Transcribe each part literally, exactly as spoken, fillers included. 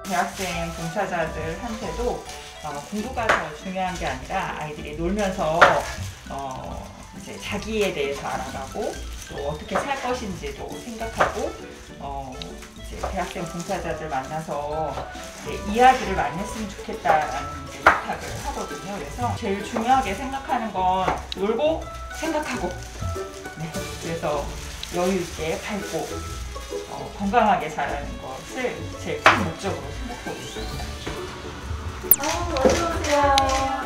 대학생 봉사자들한테도 어, 공부가 더 중요한 게 아니라 아이들이 놀면서 어, 이제 자기에 대해서 알아가고 또 어떻게 살 것인지도 생각하고 어, 이제 대학생 봉사자들 만나서 이제 이야기를 많이 했으면 좋겠다라는 이제 부탁을 하거든요. 그래서 제일 중요하게 생각하는 건 놀고 생각하고, 네, 그래서 여유 있게 밝고 어, 건강하게 자라는 것을 제일 큰 목적으로 생각하고 있습니다. 아, 어서오세요.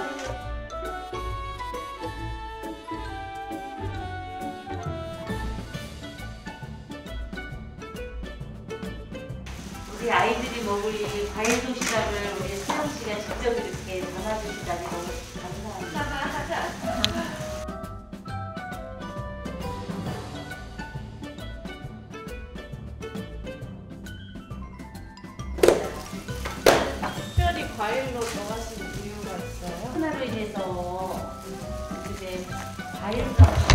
우리 아이들이 먹을 이 과일 도시락을 우리 수영 씨가 직접 이렇게 담아주시다니 너무 감사합니다. 특별히 과일로 정하신 이유가 있어요? 코로나로 인해서 이제 과일을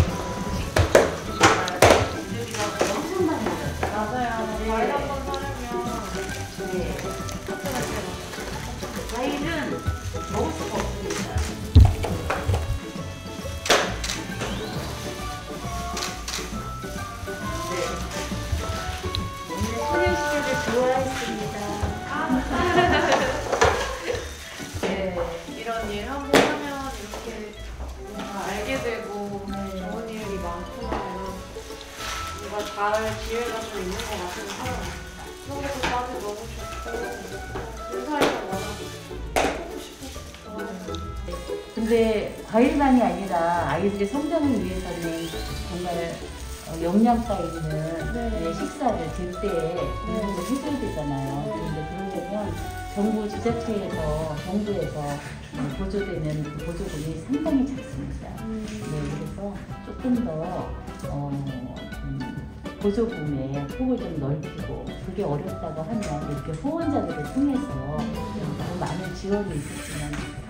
우리가 엄청 많이 먹었어요. 맞아요. 네. 과일 한 번 사려면 네. 과일은 먹을 수가 없습니다. 네. 오늘 소녀시대를 좋아했습니다. 네. 이런 일 한 번 하면 이렇게 뭔가 알게 되고 네. 좋은 일이 많구나 이런 뭔가 잘 기회가 좀 있는 것 같아서 그런 것도 나한테 너무 좋고 인사이가 많아서 하고 싶어서 근데 과일만이 아니라 아이들의 성장을 위해서는 정말 어, 영양가 있는 네. 네, 식사를 제때에 공급을 해줘야 되잖아요. 네. 그런데 그러려면 정부 지자체에서 정부에서 보조되는 그 보조금이 상당히 작습니다. 음. 네, 그래서 조금 더 어, 음, 보조금의 폭을 좀 넓히고 그게 어렵다고 하면 이렇게 후원자들을 통해서 더 많은 지원이 있었으면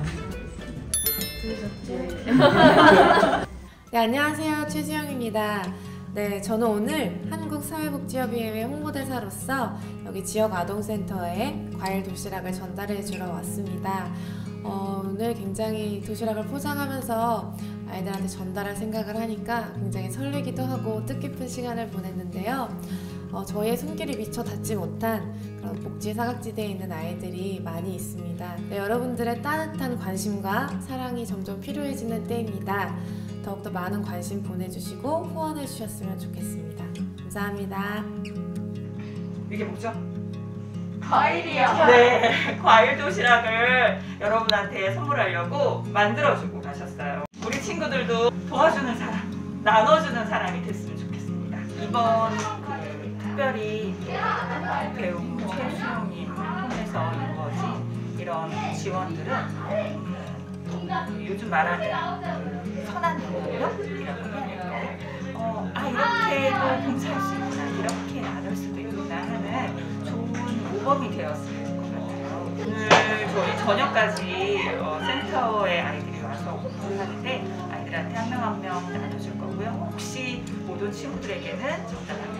감사하겠습니다. 네, 안녕하세요. 최지영입니다. 네, 저는 오늘 한국사회복지협의회 홍보대사로서 여기 지역아동센터에 과일 도시락을 전달해 주러 왔습니다. 어, 오늘 굉장히 도시락을 포장하면서 아이들한테 전달할 생각을 하니까 굉장히 설레기도 하고 뜻깊은 시간을 보냈는데요. 어, 저희의 손길이 미처 닿지 못한 그런 복지 사각지대에 있는 아이들이 많이 있습니다. 네, 여러분들의 따뜻한 관심과 사랑이 점점 필요해지는 때입니다. 더욱더 많은 관심 보내주시고 후원해 주셨으면 좋겠습니다. 감사합니다. 이게 뭐죠? 과일이요. 네, 과일 도시락을 여러분한테 선물하려고 만들어주고 가셨어요. 우리 친구들도 도와주는 사람, 나눠주는 사람이 됐으면 좋겠습니다. 이번 그 특별히 배우 최수영님 통해서 이루어진 이런 지원들은 음, 요즘 말하는 선한 동력이라고 해야 될까요? 어, 아 이렇게도 봉사할 수 있구나, 이렇게 나눌 수도 있구나 하는 좋은 모범이 되었을 것 같아요. 오늘 저희 저녁까지 어, 센터에 아이들이 와서 공부를 하는데 아이들한테 한 명 한 명 나눠줄 거고요. 혹시 못 온 친구들에게는 전달하겠습니다.